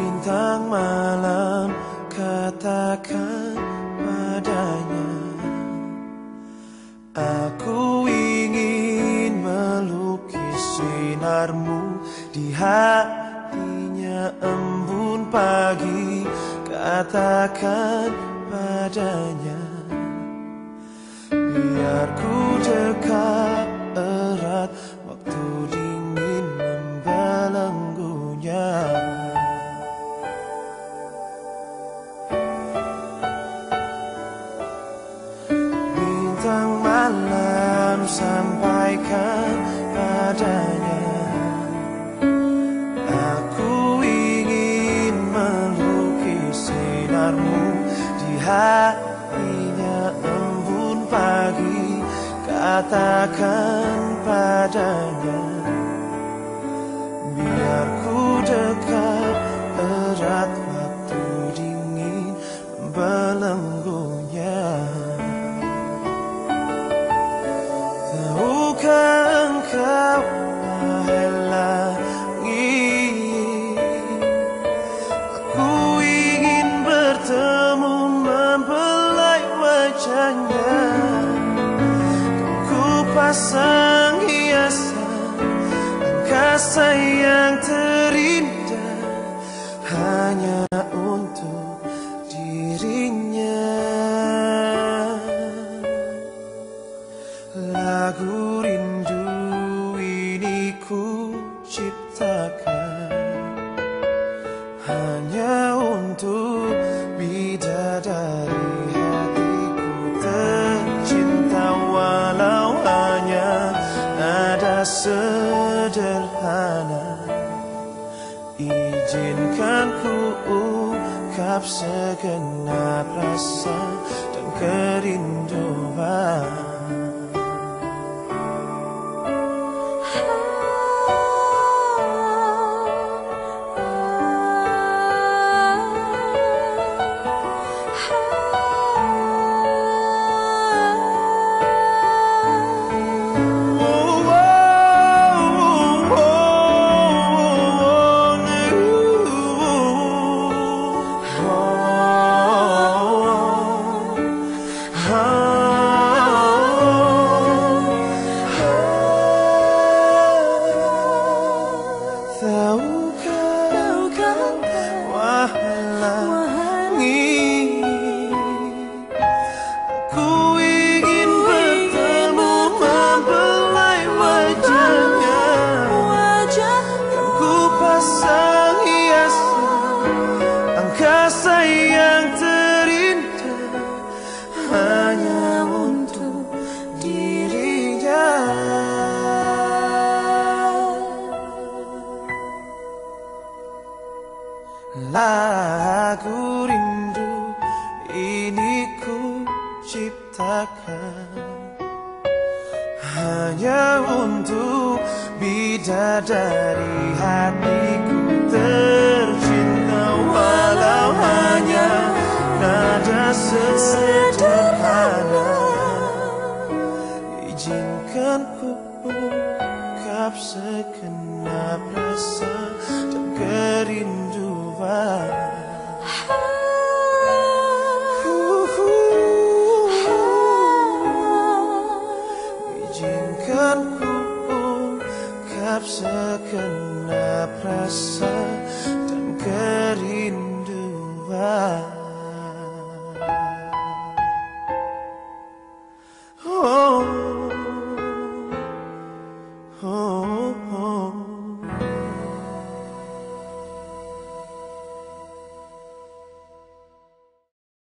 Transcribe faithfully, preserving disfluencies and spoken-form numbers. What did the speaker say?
Bintang malam katakan padanya, aku ingin melukis sinarmu di hatinya embun pagi. Katakan padanya, biar ku dekat erat waktu dingin membelenggunya. Bintang malam sampaikan padanya, aku ingin melukis sinarmu di hatinya embun pagi. Katakan padanya, biar ku dekat erat waktu dingin membelenggunya. Tahukah engkau, wahai langit, aku ingin bertemu membelai wajahnya. Ku pasang hiasan angkasa yang terindah hanya untuk dirinya. Lagu rindu ini ku ciptakan hanya untuk bidadari hatiku tercinta, walau hanya nada sederhana. Izinkan ku ungkap segenap rasa dan kerinduan. Lagu rindu ini ku ciptakan hanya untuk bidadari hatiku tercinta, walau hanya nada sederhana. Izinkan ku ungkap segenap rasa dan kerinduan. Izinkan ku ungkap segenap rasa dan kerinduan. Oh, oh.